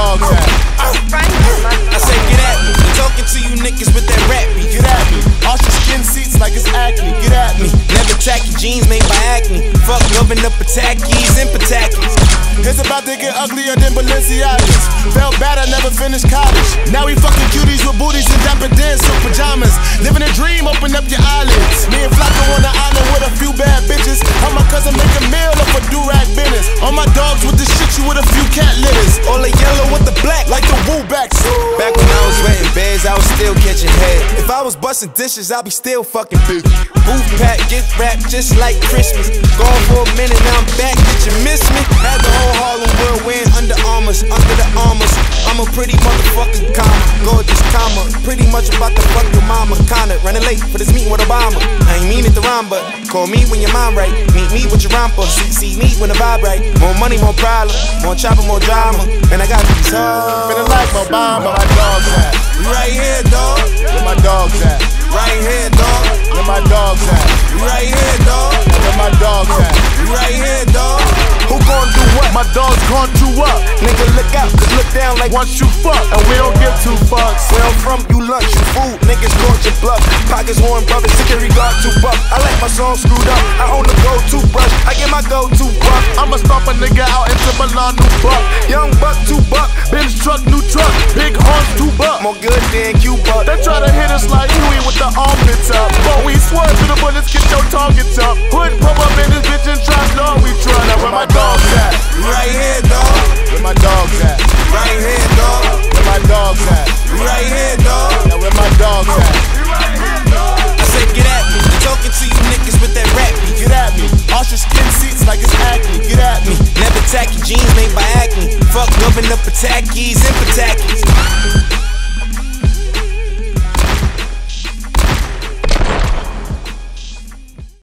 dogs at? I say get at me. I'm talking to you niggas with that rap beat. Get at me. All your skin seats like it's acne. Get at me. Never tacky jeans made by acne. Fuck loving up Patakis and Patakis. It's about to get uglier than Balenciagas. Felt bad I never finished college. Now we fucking cuties with booties and dapper dance in pajamas. Living a dream, open up your eyelids. Me and Flacco on the island with a few bad bitches. How my cousin make a meal up for do-rag business. All my dogs with the shit you with a few cat litters. All the yellow with the black like the Woo-backs. Back when I was renting beds, I was still catching head. If I was busting dishes, I'd be still fucking busy. Booth pack, gift wrap, just like Christmas. Gone for a minute, now I'm back, did you miss me? Had the whole Harlem world wearing Under Armours, under the armors. I'm a pretty motherfucking comma, gorgeous comma. Pretty much about to fuck your mama, kinda. Running late for this meeting with Obama. I ain't mean it to rhyme, but call me when your mind right. Meet me with your romper, see me when the vibe right. More money, more problem, more chopper, more drama. And I got these hoes. Feeling like Obama, my dogs at? Right here, dog. Where my dogs at? Right here, dog. Where my dogs at? Right here, dog. Where my dogs at? Right here, dog. Who gon' do what? My dogs gon' do what? Nigga, look out, cause look down like once you fuck, and we don't give two fucks. Where I'm from, you lunch, you food, niggas caught your bluff. Pockets worn, brothers, security guard, 2 bucks. I like my song screwed up, I own the go-to brush, I get my go-to buck. I'ma stomp a nigga out into Milan, new buck. Young buck, 2 buck, Benz truck, new truck, big horns, 2 buck. More good than Cuba. They try to hit us like Huey with the armpits up, but we swerve to the bullets, get your targets up. Hood pop up in this bitch and trash dog, we try. Now where my dogs at? Right here, dog. Where my dogs at? Right here, dog. Where my dogs at? Right here, dog. Now where my dogs at? I said get at me. I'm talking to you niggas with that rap beat. Get at me. All your skin seats like it's acne. Get at me. Never tacky jeans made by acne. Fuck loving up Patakis and Patakis.